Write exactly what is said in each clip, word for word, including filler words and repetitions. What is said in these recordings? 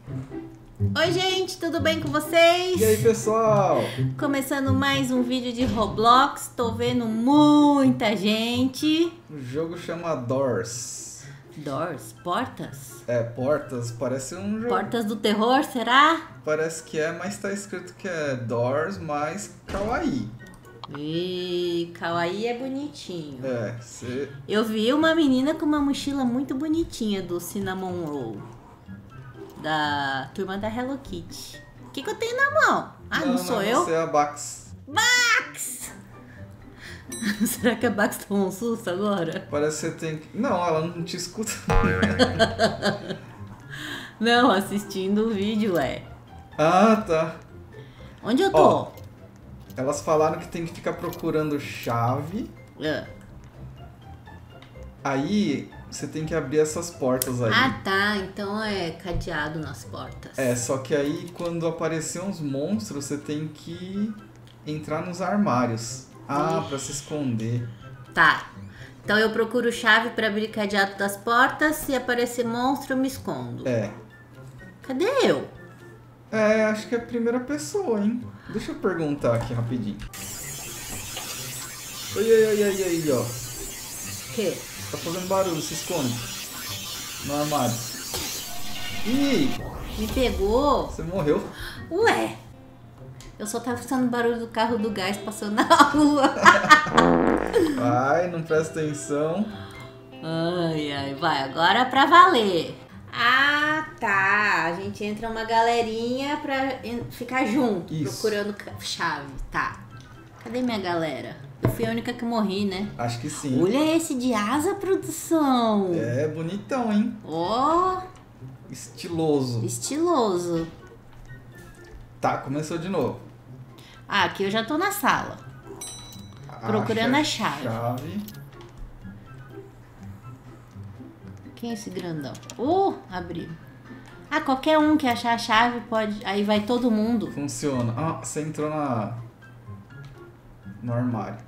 Oi gente, tudo bem com vocês? E aí pessoal? Começando mais um vídeo de Roblox, tô vendo muita gente. O jogo chama Doors. Doors, portas? É, portas, parece um jogo. Portas do terror, será? Parece que é, mas tá escrito que é Doors mais Kawaii. Ih, Kawaii é bonitinho. É, você... Eu vi uma menina com uma mochila muito bonitinha do Cinnamon Roll, da turma da Hello Kitty. O que, que eu tenho na mão? Ah, não, não sou não, eu? Você é a Bax. Bax! Será que a Bax tomou um susto agora? Parece que você tem que... Não, ela não te escuta. Não, assistindo o vídeo, é. Ah, tá. Onde eu tô? Ó, elas falaram que tem que ficar procurando chave. É. Aí você tem que abrir essas portas aí. Ah, tá. Então é cadeado nas portas. É, só que aí quando aparecer uns monstros, você tem que entrar nos armários. Ah, Ixi. pra se esconder. Tá. Então eu procuro chave pra abrir cadeado das portas. Se aparecer monstro, eu me escondo. É. Cadê eu? É, acho que é a primeira pessoa, hein? Deixa eu perguntar aqui rapidinho. Oi, oi, oi, oi, oi, ó. O quê? Tá fazendo barulho, se esconde. No armário. Ih, Me pegou? você morreu. Ué. Eu só tava escutando barulho do carro do gás passando na rua. Ai, não presta atenção. Ai, ai, vai, agora pra valer. Ah, tá. A gente entra uma galerinha pra en- ficar junto, Isso. procurando ca- chave. Tá. Cadê minha galera? Eu fui a única que morri, né? Acho que sim. Olha esse de asa, produção. É bonitão, hein? Ó, Estiloso. estiloso. Tá, começou de novo. Ah, aqui eu já tô na sala. Procurando Acha a chave. chave. Quem é esse grandão? Uh, abriu. Ah, qualquer um que achar a chave pode... Aí vai todo mundo. Funciona. Ah, você entrou na... no armário.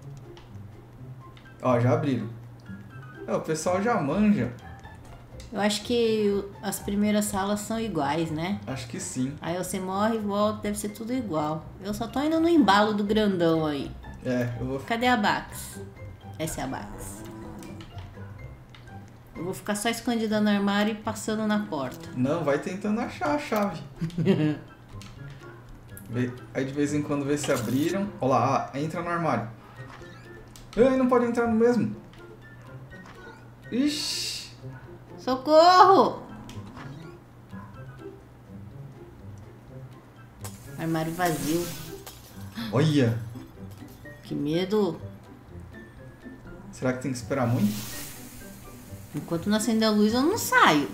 Ó, já abriram. É, o pessoal já manja. Eu acho que o- as primeiras salas são iguais, né? Acho que sim. Aí você morre e volta, deve ser tudo igual. Eu só tô indo no embalo do grandão aí. É, eu vou... Cadê a Bax? Essa é a Bax. Eu vou ficar só escondida no armário e passando na porta. Não, vai tentando achar a chave. Vê- Aí de vez em quando vê se abriram. Ó lá, ah, entra no armário. Ai, não pode entrar no mesmo. Ixi. Socorro! Armário vazio. Olha. Que medo. Será que tem que esperar muito? Enquanto não acender a luz, eu não saio.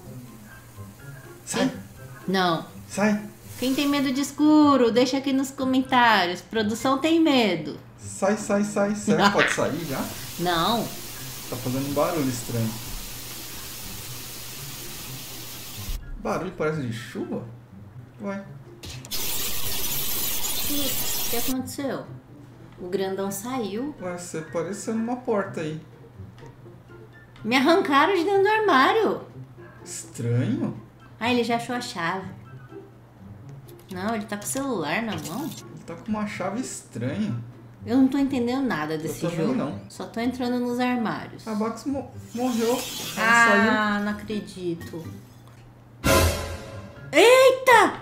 Sai, Não. sai, Quem tem medo de escuro, deixa aqui nos comentários. Produção tem medo. sai, sai, sai. Será que pode sair já? Não. Tá fazendo um barulho estranho. Barulho parece de chuva? Ué. Ih, o que aconteceu? O grandão saiu. Ué, você parecendo uma porta aí. Me arrancaram de dentro do armário. Estranho. Ah, ele já achou a chave. Não, ele tá com o celular na mão. Ele tá com uma chave estranha. Eu não tô entendendo nada desse também jogo. não. Só tô entrando nos armários. A Bax mo morreu. Ela saiu. Ah, não acredito. Eita!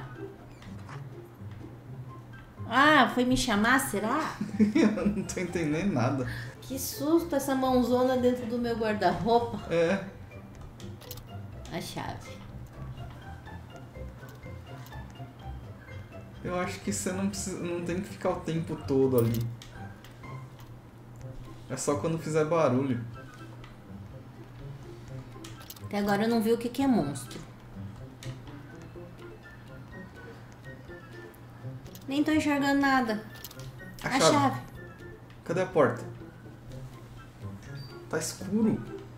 Ah, foi me chamar, será? Eu não tô entendendo nada. Que susto essa mãozona dentro do meu guarda-roupa. É. A chave. Eu acho que você não, precisa, não tem que ficar o tempo todo ali. É só quando fizer barulho. Até agora eu não vi o que que é monstro. Nem tô enxergando nada. A, A chave. chave. Cadê a porta? Tá escuro.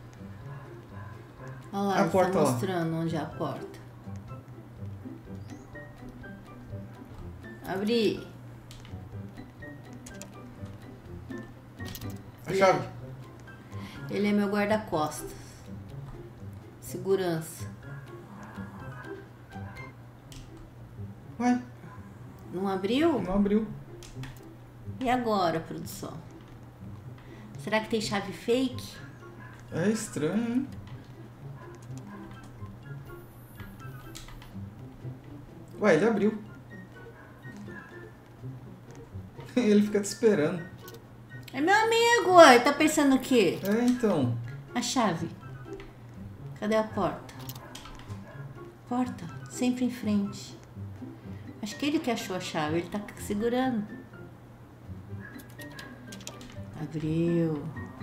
Olha lá, A ele porta tá lá. mostrando onde é a porta. Abri. A chave. Ele é meu guarda-costas. Segurança. Uai, Não abriu? não abriu. E agora, produção? Será que tem chave fake? É estranho, hein? Ué, ele abriu. Ele fica te esperando. É meu amigo, ué. Tá pensando o quê? É, então. A chave. Cadê a porta? Porta, sempre em frente. Acho que ele que achou a chave, ele tá segurando. Abriu.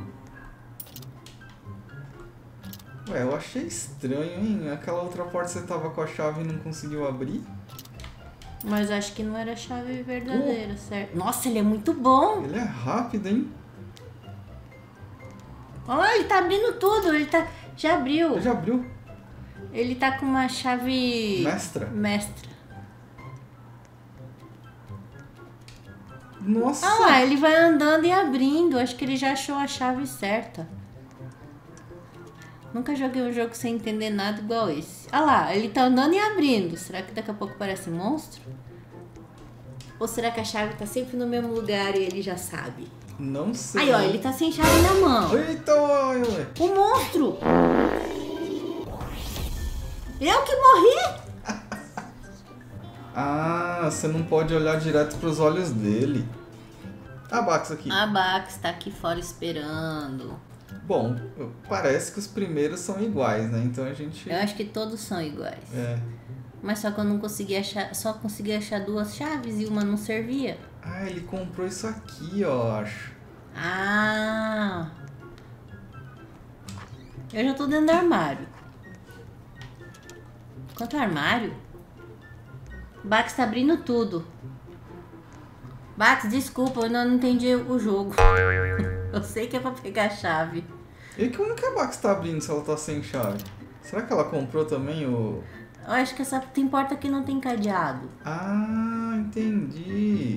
Ué, eu achei estranho, hein? Aquela outra porta você tava com a chave e não conseguiu abrir. Mas acho que não era a chave verdadeira, certo? Nossa, ele é muito bom. Ele é rápido, hein? Olha, ele tá abrindo tudo, ele tá... Já abriu. Ele já abriu. Ele tá com uma chave... Mestra. Mestra. Nossa! Ah lá, ele vai andando e abrindo. Acho que ele já achou a chave certa. Nunca joguei um jogo sem entender nada igual esse. Ah lá, ele tá andando e abrindo. Será que daqui a pouco parece monstro? Ou será que a chave tá sempre no mesmo lugar e ele já sabe? Não sei. Aí, ó, ele tá sem chave na mão. Eita, ué, ué. O monstro! Eu que morri? Ah, você não pode olhar direto pros olhos dele. A Bax aqui. A Bax tá aqui fora esperando. Bom, parece que os primeiros são iguais, né? Então a gente... Eu acho que todos são iguais. É. Mas só que eu não consegui achar... Só consegui achar duas chaves e uma não servia. Ah, ele comprou isso aqui, ó, acho. Ah! Eu já tô dentro do armário. Quanto armário? Bax tá abrindo tudo. Bax, desculpa, eu ainda não entendi o jogo. Eu sei que é pra pegar a chave. E como que a Bax tá abrindo se ela tá sem chave? Será que ela comprou também o... Eu acho que essa tem porta que não tem cadeado. Ah, entendi.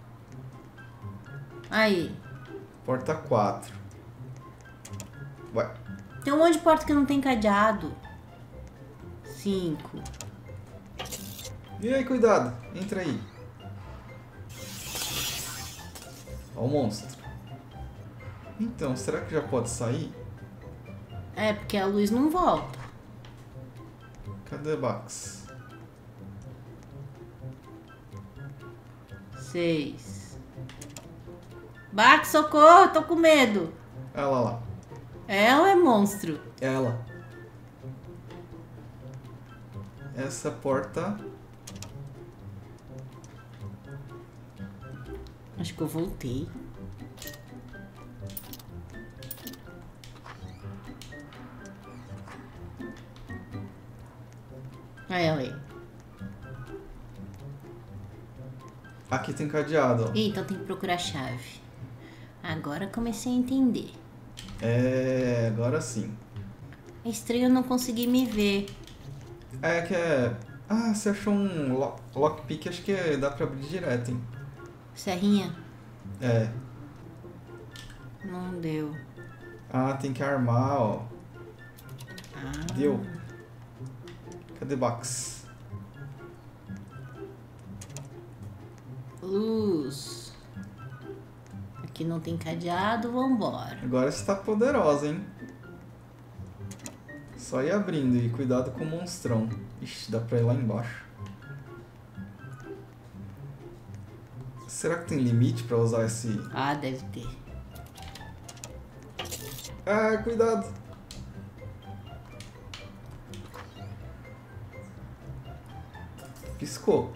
Aí. Porta quatro. Ué. Tem um monte de porta que não tem cadeado. Cinco. E aí, cuidado. Entra aí. Ó o monstro. Então, será que já pode sair? É, porque a luz não volta. Cadê a Bax? Seis. Bax, socorro, tô com medo. Ela lá. Ela é monstro. Ela. Essa porta... Acho que eu voltei. Aí ela aí. Aqui tem cadeado, ó. Ih, então tem que procurar a chave. Agora comecei a entender. É... agora sim. É estranho eu não conseguir me ver. É que é... Ah, você achou um lo- lockpick, acho que é- dá pra abrir direto, hein? Serrinha? É. Não deu. Ah, tem que armar, ó. Ah. Deu. Cadê Bax? Luz. Aqui não tem cadeado, vambora. Agora você tá poderosa, hein? Só ir abrindo e cuidado com o monstrão. Ixi, dá pra ir lá embaixo. Será que tem limite pra usar esse... Ah, deve ter. Ah, cuidado! Piscou.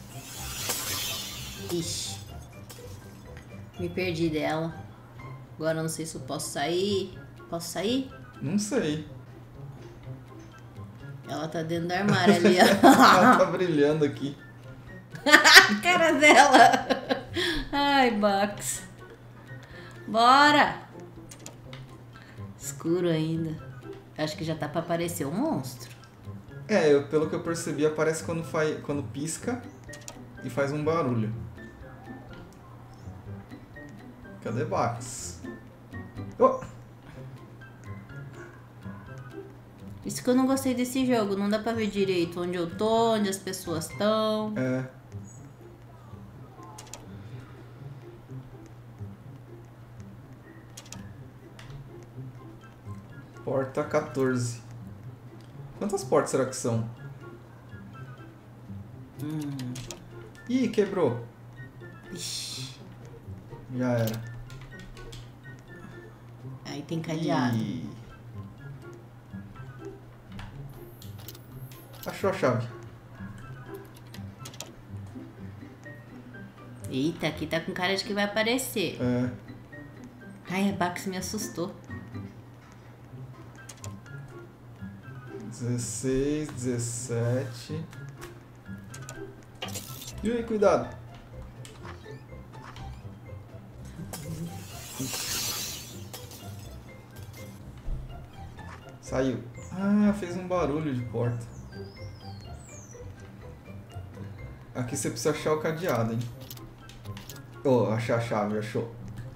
Ixi. Me perdi dela. Agora eu não sei se eu posso sair. Posso sair? Não sei. Ela tá dentro do armário ali, Ela ó. tá brilhando aqui. A cara dela. Ai, Bax. Bora. Escuro ainda. Acho que já tá pra aparecer um monstro. É, eu, pelo que eu percebi, aparece quando, faz, quando pisca e faz um barulho. Cadê Bax? Oh! Isso que eu não gostei desse jogo. Não dá pra ver direito onde eu tô, onde as pessoas estão. É. Porta quatorze. Quantas portas será que são? Hum. Ih, quebrou. Ixi. Já era. Aí tem cadeado. Ih. Achou a chave. Eita, aqui tá com cara de que vai aparecer. É. Ai, a Bax me assustou. dezesseis, dezessete. E aí, cuidado. Saiu. Ah, fez um barulho de porta. Aqui você precisa achar o cadeado, hein? Oh, achar a chave, achou.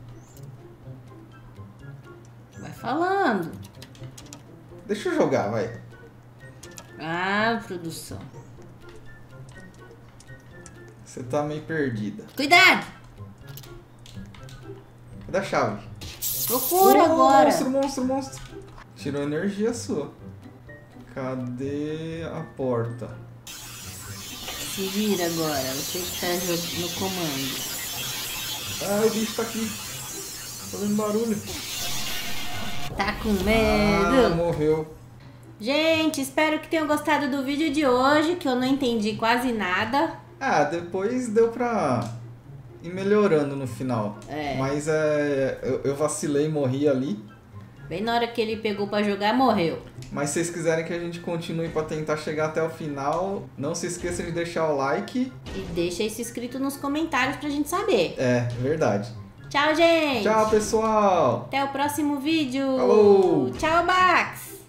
Vai falando. Deixa eu jogar, vai. Ah, produção. Você tá meio perdida. Cuidado! Cadê a chave? Procura Oh, agora. Monstro, monstro, monstro. Tirou energia sua. Cadê a porta? Se vira agora. Você que tá jog- no comando. Ah, o bicho tá aqui. Fazendo barulho. Tá com Ah, medo? morreu. Gente, espero que tenham gostado do vídeo de hoje, que eu não entendi quase nada. Ah, depois deu pra ir melhorando no final. É. Mas é, eu, eu vacilei e morri ali. Bem na hora que ele pegou pra jogar, morreu. Mas se vocês quiserem que a gente continue pra tentar chegar até o final, não se esqueçam de deixar o like. E deixa isso escrito nos comentários pra gente saber. É, verdade. Tchau, gente! Tchau, pessoal! Até o próximo vídeo! Falou! Tchau, Bax!